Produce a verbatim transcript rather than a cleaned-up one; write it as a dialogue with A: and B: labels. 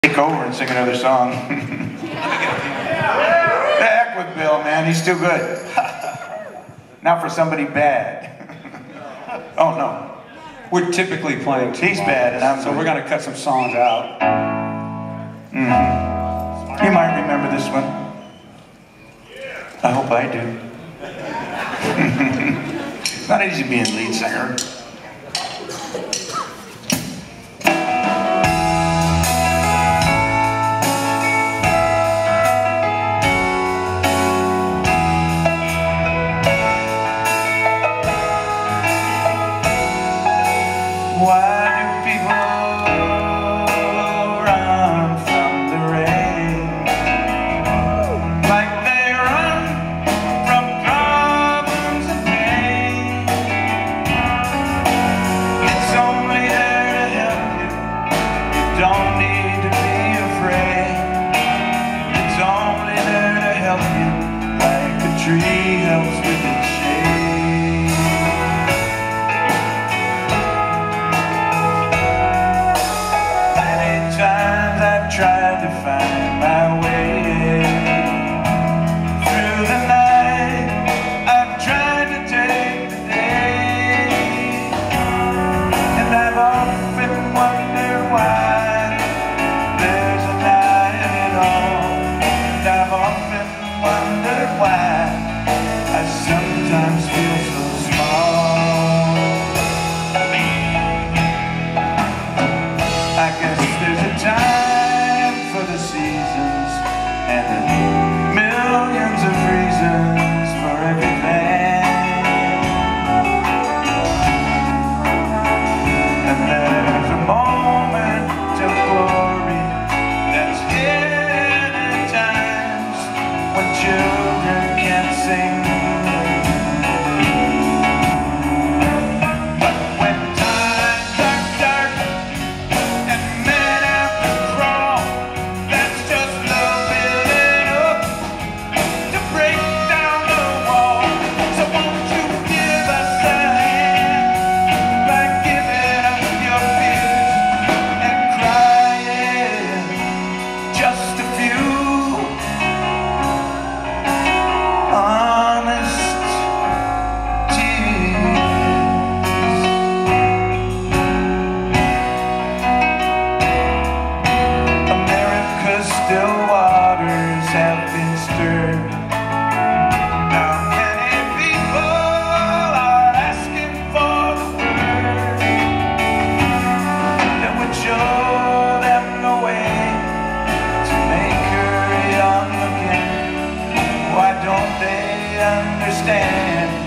A: Take over and sing another song. The heck with Bill, man. He's too good. Not for somebody bad. Oh, no.
B: We're typically playing two
A: He's bad, and I'm
B: so we're going to cut some songs out.
A: Mm-hmm. You might remember this one. I hope I do. It's not easy being lead singer. Why do people run from the rain like they run from problems and pain? It's only there to help you. You don't need to be afraid. It's only there to help you, like a tree helps with its shade. I've tried to find my way through the night. I've tried to take the day, and I've often wondered why there's a night at all. And I've often wondered why I sometimes feel so small. I guess there's a time for the seasons and millions of reasons for everything. And there's a moment of glory that's hidden at times when children can't sing. Still waters have been stirred. Now many people are asking for the word that would show them the way to make her young again. Why don't they understand?